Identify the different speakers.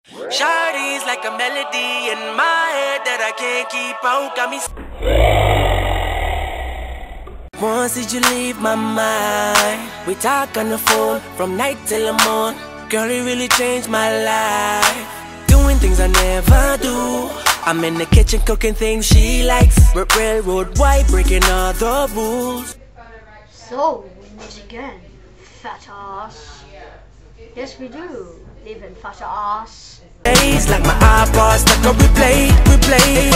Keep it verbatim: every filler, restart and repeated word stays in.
Speaker 1: Shawty's like a melody in my head that I can't keep out. Got me. Once did you leave my mind? We talk on the phone from night till the morn. Girl, it really changed my life. Doing things I never do. I'm in the kitchen cooking things she likes. R railroad white, breaking all the rules.
Speaker 2: So, we meet again, fat ass. Yes, we do, even fat ass.
Speaker 1: Days like my iPod stuck on replay, replay.